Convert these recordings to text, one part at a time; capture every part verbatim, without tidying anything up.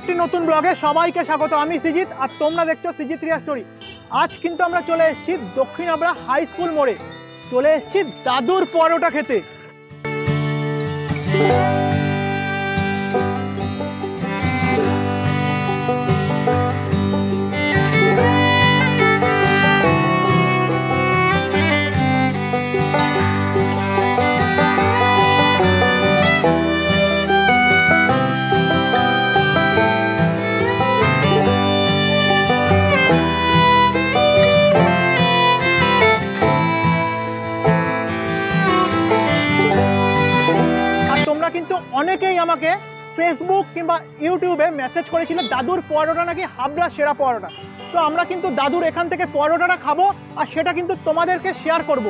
একটি নতুন ব্লগে সবাইকে স্বাগত। আমি সিজিত আর তোমরা দেখছো সিজিত রিয়া স্টোরি। আজ কিন্তু আমরা চলে এসেছি দক্ষিণ আবরা হাই স্কুল মোড়ে, চলে এসেছি দাদুর পরোটা খেতে। কিন্তু অনেকেই আমাকে ফেসবুক কিংবা ইউটিউবে মেসেজ করেছিল দাদুর পরোটা নাকি হাবড়া সেরা পরোটা। তো আমরা কিন্তু দাদুর এখান থেকে পরোটাটা খাবো আর সেটা কিন্তু তোমাদেরকে শেয়ার করব।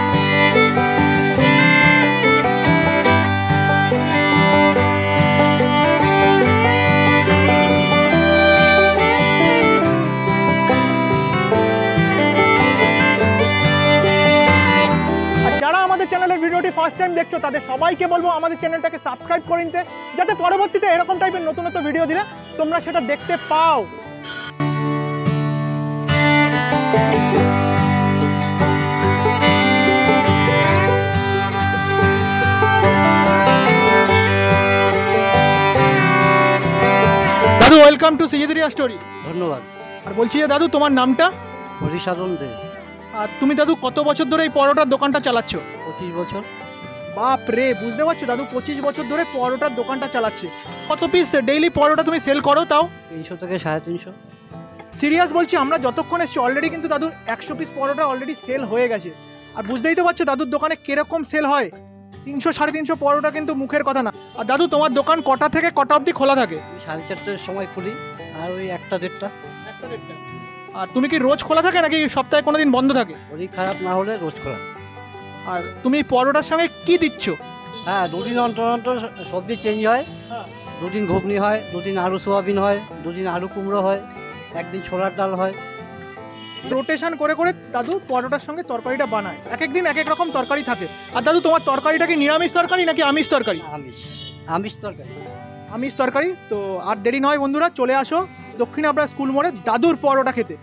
চ্যানেলের ভিডিওটি ফার্স্ট টাইম দেখছো তাদের সবাইকে বলবো আমাদের চ্যানেলটাকে সাবস্ক্রাইব করে নিতে, যাতে পরবর্তীতে এরকম টাইপের নতুন নতুন ভিডিও দিলে তোমরা সেটা দেখতে পাও। দাদু ওয়েলকাম টু সিজিত রিয়া স্টোরি। ধন্যবাদ। আর বলছি যে দাদু তোমার নামটা? হরিসাধন দে। আর তুমি দাদু কত বছর ধরে এই পরোটার দোকানটা চালাচ্ছ? পঁচিশ বছর। বাপ রে, বুঝতে পারছো দাদু পঁচিশ বছর ধরে পরোটার দোকানটা চালাচ্ছে। কত পিস ডেইলি পরোটা তুমি সেল করো তাও? তিনশো থেকে সাড়ে তিনশো। সিরিয়াস বলছি, আমরা যতক্ষণ এসেছি অলরেডি কিন্তু দাদুর একশো পিস পরোটা অলরেডি সেল হয়ে গেছে। আর বুঝতেই তো পারছো দাদুর দোকানে কিরকম সেল হয়। তিনশো সাড়ে তিনশো পরোটা কিন্তু মুখের কথা না। আর দাদু তোমার দোকান কটা থেকে কটা অবধি খোলা থাকে? সাড়ে চারটের সময় খুলি আর ওই একটা দেড়টা। একটা দেড়টা। আর তুমি কি রোজ খোলা থাকে নাকি সপ্তাহে কোনো দিন বন্ধ থাকে? শরীর খারাপ না হলে রোজ খোলা। আর তুমি পরোটার সঙ্গে কি দিচ্ছ? হ্যাঁ, দুদিন অন্তর অন্তর সবজি চেঞ্জ হয়। দুদিন ঘুগনি হয়, দুদিন আলু সোয়াবিন হয়, দুদিন আলু কুমড়ো হয়, একদিন ছোলার ডাল হয়। রোটেশন করে করে দাদু পরোটার সঙ্গে তরকারিটা বানায়। এক একদিন এক এক রকম তরকারি থাকে। আর দাদু তোমার তরকারিটা কি নিরামিষ তরকারি নাকি আমিষ তরকারি? আমিষ। আমিষ তরকারি। আমিষ তরকারি। তো আর দেরি নয় বন্ধুরা, চলে আসো দক্ষিণ আবরা স্কুল মোড়ে দাদুর পরোটা খেতে।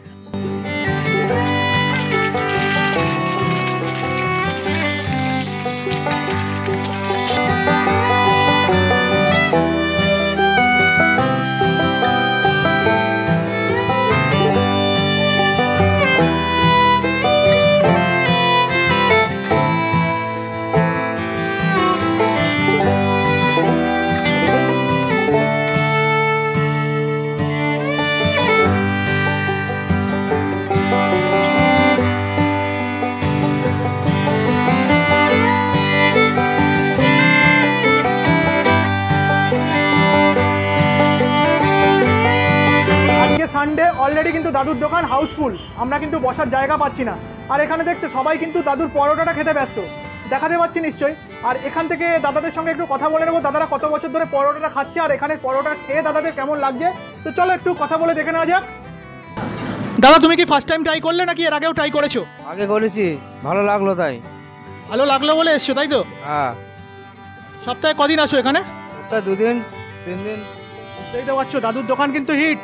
সানডে অলরেডি কিন্তু দাদুর দোকান হাউসফুল, আমরা কিন্তু বসার জায়গা পাচ্ছি না। আর এখানে দেখছো সবাই কিন্তু দাদুর পরোটাটা খেতে ব্যস্ত, দেখাতে পাচ্ছি নিশ্চয়ই। আর এখান থেকে দাদাদের সঙ্গে একটু কথা বলে নেবো, দাদারা কত বছর ধরে পরোটাটা খাচ্ছে আর এখানে পরোটা খেয়ে দাদাদের কেমন লাগছে। তো চলো একটু কথা বলে দেখে নেওয়া যাক। দাদা তুমি কি ফার্স্ট টাইম ট্রাই করলে নাকি এর আগেও ট্রাই করেছো? আগে করেছি, ভালো লাগলো তাই। ভালো লাগলো বলে এসছো তাই তো? হ্যাঁ। সপ্তাহে কদিন আসো এখানে? সপ্তাহে দুদিন তিন দিন। দেখতে পাচ্ছ দাদুর দোকান কিন্তু হিট।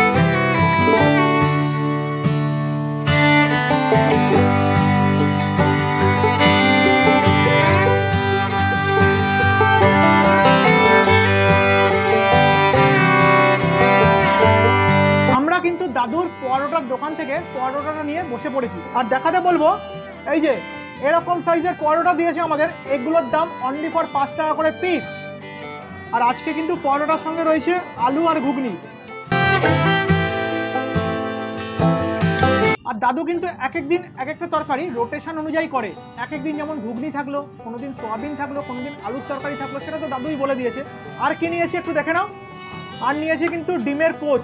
আমরা কিন্তু দাদুর পরোটার দোকান থেকে পরোটাটা নিয়ে বসে পড়েছি আর দেখাতে বলবো, এই যে এরকম সাইজের পরোটা দিয়েছে আমাদের। এগুলোর দাম অনলি ফর পাঁচ টাকা করে পিস। আর আজকে কিন্তু পরোটার সঙ্গে রয়েছে আলু আর ঘুগনি। আর দাদু কিন্তু এক এক দিন এক একটা তরকারি রোটেশন অনুযায়ী করে। এক এক দিন যেমন ঘুগনি থাকলো, কোনোদিন সোয়াবিন থাকলো, কোনোদিন আলুর তরকারি থাকলো, সেটা তো দাদুই বলে দিয়েছে। আর কি নিয়েছি একটু দেখে নাও। আর নিয়েছি কিন্তু ডিমের পোচ।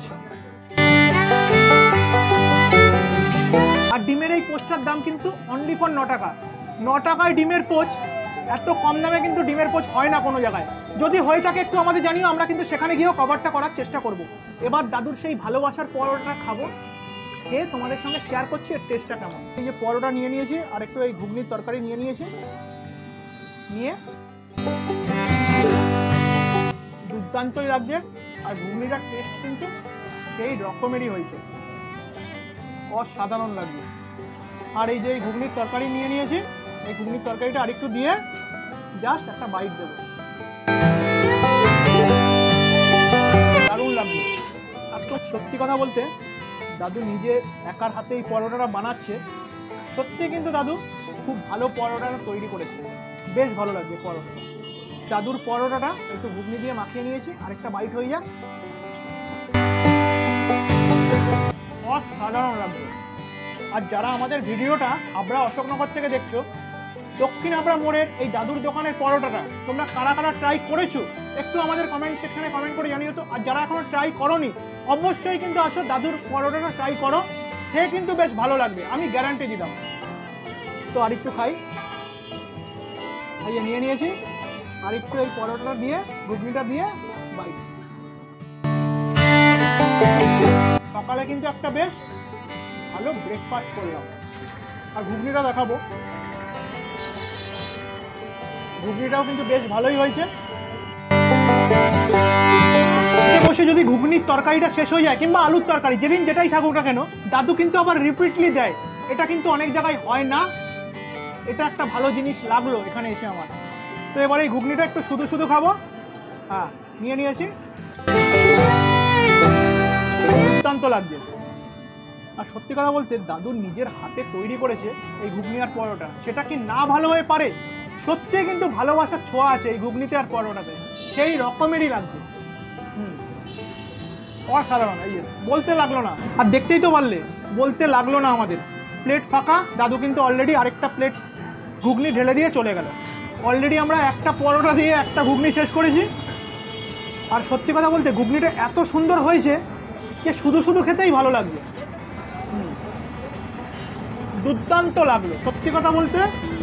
আর ডিমের এই পোচটার দাম কিন্তু অনলি ফর ন টাকা। ন টাকায় ডিমের পোচ। এত কম দামে কিন্তু ডিমের পোচ হয় না কোনো জায়গায়। যদি হয়ে থাকে একটু আমাদের জানিও, আমরা কিন্তু সেখানে গিয়েও কভারটা করার চেষ্টা করব। এবার দাদুর সেই ভালোবাসার পরোটা খাবো, খেয়ে তোমাদের সঙ্গে শেয়ার করছি এর টেস্টটা কেমন। এই যে পরোটা নিয়ে নিয়েছি আর একটু এই ঘুগনির তরকারি নিয়ে নিয়েছি, নিয়ে দুর্দান্তই লাগছে। আর ঘুগনিটার টেস্ট কিন্তু সেই রকমেরই হয়েছে, অসাধারণ লাগবে। আর এই যে এই ঘুগনির তরকারি নিয়ে নিয়েছি, এই ঘুগনির তরকারিটা আরেকটু দিয়ে জাস্ট একটা বাইট দেবো, দারুণ লাগবে। আর তো সত্যি কথা বলতে দাদু নিজে একার হাতে এই পরোটাটা বানাচ্ছে, সত্যি কিন্তু দাদু খুব ভালো পরোটাটা তৈরি করেছে, বেশ ভালো লাগবে পরোটা। দাদুর পরোটাটা একটু ঘুগনি দিয়ে মাখিয়ে নিয়েছি, আরেকটা বাইট হয়ে যাক, অসাধারণ লাগবে। আর যারা আমাদের ভিডিওটা হাবড়া অশোকনগর থেকে দেখছো, দক্ষিণ হাবড়া মোড়ের এই দাদুর দোকানের পরোটাটা তোমরা কারা কারা ট্রাই করেছো একটু আমাদের কমেন্ট সেকশনে কমেন্ট করে জানিও তো। আর যারা এখনো ট্রাই করোনি অবশ্যই কিন্তু আসো, দাদুর পরোটাটা ট্রাই করো, খেয়ে কিন্তু বেশ ভালো লাগবে, আমি গ্যারান্টি দিলাম। তো আরেকটু খাই, খাইয়ে নিয়ে নিয়েছি, আরেকটু এই পরোটাটা দিয়ে ঘুগনিটা দিয়ে বাই। সকালে কিন্তু একটা বেশ ভালো ব্রেকফাস্ট করলাম। আর ঘুগনিটা দেখাবো, ঘুগনিটাও কিন্তু বেশ ভালোই হয়েছে। বসে যদি ঘুগনির তরকারিটা শেষ হয়ে যায় কিংবা আলুর তরকারি যেদিন যেটাই থাকুক না কেন, দাদু কিন্তু আবার রিপিটলি দেয়, এটা কিন্তু অনেক জায়গায় হয় না। এটা একটা ভালো জিনিস লাগলো এখানে এসে আমার। তো এবারে এই ঘুগনিটা একটু শুধু শুধু খাবো। হ্যাঁ, নিয়ে নিয়েছি, দুর্দান্ত লাগবে। আর সত্যি কথা বলতে দাদু নিজের হাতে তৈরি করেছে এই ঘুগনি আর পরোটা, সেটা কি না ভালো হয়ে পারে? সত্যি কিন্তু ভালোবাসার ছোঁয়া আছে এই ঘুগনিতে আর পরোটাতে, সেই রকমেরই লাগছে। হুম, অসাধারণ। এই বলতে লাগলো না, আর দেখতেই তো পারলে বলতে লাগলো না আমাদের। প্লেট ফাঁকা, দাদু কিন্তু অলরেডি আরেকটা প্লেট ঘুগনি ঢেলে দিয়ে চলে গেল। অলরেডি আমরা একটা পরোটা দিয়ে একটা ঘুগনি শেষ করেছি। আর সত্যি কথা বলতে ঘুগনিটা এত সুন্দর হয়েছে যে শুধু শুধু খেতেই ভালো লাগবে, দুর্দান্ত লাগলো। সত্যি কথা বলতে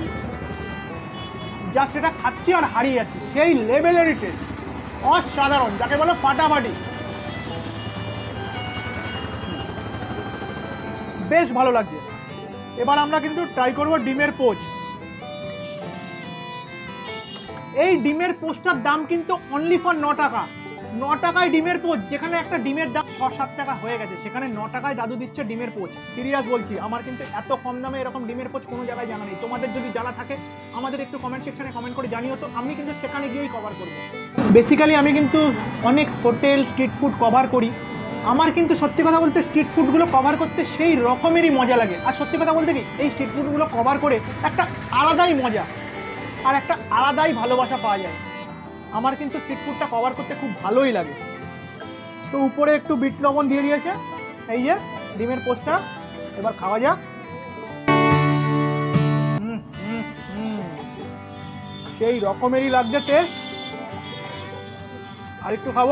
জাস্ট এটা খাচ্ছি আর হারিয়ে যাচ্ছি, সেই লেভেলেরই টেস্ট, অসাধারণ, যাকে বলো ফাটাফাটি, বেশ ভালো লাগছে। এবার আমরা কিন্তু ট্রাই করব ডিমের পোচ। এই ডিমের পোচটার দাম কিন্তু অনলি ফর ন টাকা। ন টাকায় ডিমের পোচ, যেখানে একটা ডিমের দাম ছ সাত টাকা হয়ে গেছে, সেখানে ন টাকায় দাদু দিচ্ছে ডিমের পোচ। সিরিয়াস বলছি, আমার কিন্তু এত কম দামে এরকম ডিমের পোচ কোনো জায়গায় জানা নেই। তোমাদের যদি জানা থাকে আমাদের একটু কমেন্ট সেকশনে কমেন্ট করে জানিও তো, আমি কিন্তু সেখানে গিয়েই কভার করব। বেসিক্যালি আমি কিন্তু অনেক হোটেল স্ট্রিট ফুড কভার করি, আমার কিন্তু সত্যি কথা বলতে স্ট্রিট ফুডগুলো কভার করতে সেই রকমেরই মজা লাগে। আর সত্যি কথা বলতে কি, এই স্ট্রিট ফুডগুলো কভার করে একটা আলাদাই মজা আর একটা আলাদাই ভালোবাসা পাওয়া যায়। আমার কিন্তু স্ট্রিট ফুডটা কভার করতে খুব ভালোই লাগে। তো উপরে একটু বিট লবণ দিয়ে দিয়েছে এই যে ডিমের পোচটা, এবার খাওয়া যাক। হুম হুম হুম সেই রকমেরই লাগছে টেস্ট, আর একটু খাবো।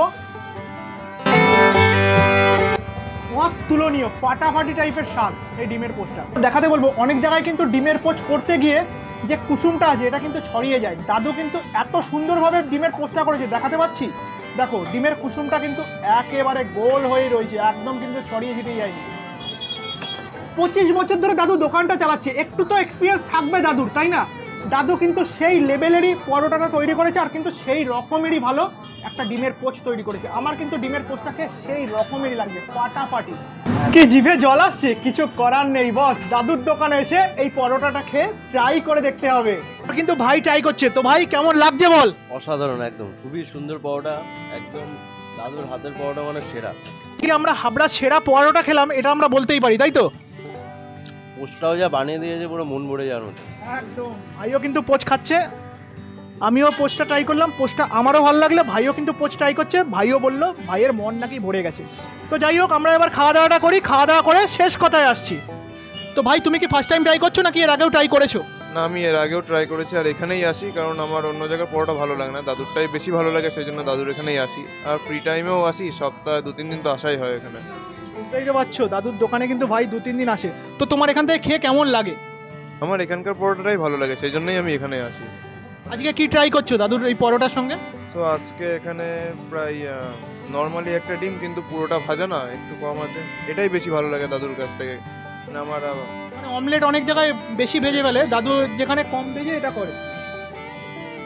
অতুলনীয় ফাটাফাটি টাইপের স্বাদ এই ডিমের পোচটা। দেখাতে বলবো, অনেক জায়গায় কিন্তু ডিমের পোচ করতে গিয়ে যে কুসুমটা আছে এটা কিন্তু ছড়িয়ে যায়। দাদু কিন্তু এত সুন্দরভাবে ডিমের পোচটা করেছে, দেখাতে পাচ্ছি, দেখো ডিমের কুসুমটা কিন্তু একেবারে গোল হয়ে রয়েছে, একদম কিন্তু ছড়িয়ে ছিটিয়ে যায়নি। পঁচিশ বছর ধরে দাদু দোকানটা চালাচ্ছে, একটু তো এক্সপিরিয়েন্স থাকবে দাদুর, তাই না? দাদু কিন্তু সেই লেভেলেরই পরোটাটা তৈরি করেছে, আর কিন্তু সেই রকমেরই ভালো একটা ডিমের পোচ তৈরি করেছে। আমার কিন্তু ডিমের পোচটাকে সেই রকমেরই লাগছে, ফাটাফাটি। কি জিভে জল আসছে, কিছু করার নেই বস, দাদুর দোকানে এসে এই পরোটাটা খেয়ে ট্রাই করে দেখতে হবে। কিন্তু ভাই ট্রাই করছে, তো ভাই কেমন লাগছে বল? অসাধারণ, একদম খুবই সুন্দর পরোটা, একদম দাদুর হাতের পরোটা মানে সেরা। কি আমরা হাবড়া সেরা পরোটা খেলাম এটা আমরা বলতেই পারি, তাই তো? পোস্টটাও যা বানিয়ে দিয়েছে পুরো মন ভরে যাওয়ার মতো। একদম। ভাইও কিন্তু পোচ খাচ্ছে, আমিও পোচটা ট্রাই করলাম, পোচটা আমারও ভালো লাগলো, ভাইও কিন্তু পোচ ট্রাই করছে, ভাইও বললো ভাইয়ের মন নাকি ভরে গেছে। তো যাই হোক, আমরা এবার খাওয়া দাওয়াটা করি, খাওয়া দাওয়া করে শেষ কথায় আসছি। তো ভাই তুমি কি ফার্স্ট টাইম ট্রাই করছো নাকি এর আগেও ট্রাই করেছো? না, আমি এর আগেও ট্রাই করেছি, আর এখানেই আসি কারণ আমার অন্য জায়গার পরোটা ভালো লাগে না, দাদুরটাই বেশি ভালো লাগে, সেই জন্য দাদুর এখানেই আসি। আর ফ্রি টাইমেও আসি, সপ্তাহে দু তিন দিন তো আসাই হয় এখানে। বুঝতেই তো পারছো, দাদুর দোকানে কিন্তু ভাই দু তিন দিন আসে। তো তোমার এখান থেকে খেয়ে কেমন লাগে? আমার এখানকার পরোটাটাই ভালো লাগে, সেই জন্যই আমি এখানে আসি। আজকে কি ট্রাই করছো দাদুর এই পরোটার সঙ্গে? তো আজকে এখানে প্রায় নর্মালি একটা ডিম, কিন্তু পুরোটা ভাজা না, একটু কম আছে, এটাই বেশি ভালো লাগে দাদুর কাছ থেকে। মানে আমার মানে অমলেট অনেক জায়গায় বেশি ভেজে ফেলে, দাদু যেখানে কম ভেজে এটা করে।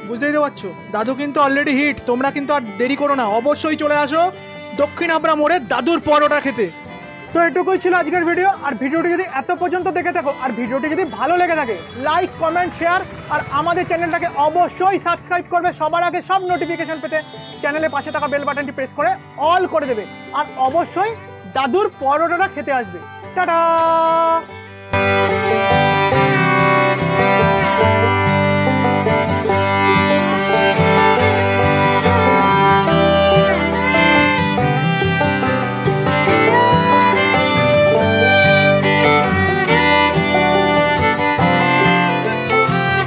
বুঝতেই তো পারছো দাদু কিন্তু অলরেডি হিট। তোমরা কিন্তু আর দেরি করো না, অবশ্যই চলে আসো দক্ষিণ আবরা মোড়ে দাদুর পরোটা খেতে। তো এটুকুই ছিল আজকের ভিডিও। আর ভিডিওটি যদি এত পর্যন্ত দেখে থাকো আর ভিডিওটি যদি ভালো লেগে থাকে, লাইক কমেন্ট শেয়ার আর আমাদের চ্যানেলটাকে অবশ্যই সাবস্ক্রাইব করবে। সবার আগে সব নোটিফিকেশন পেতে চ্যানেলের পাশে থাকা বেল বাটনটি প্রেস করে অল করে দেবে। আর অবশ্যই দাদুর পরোটাটা খেতে আসবে। টাটা।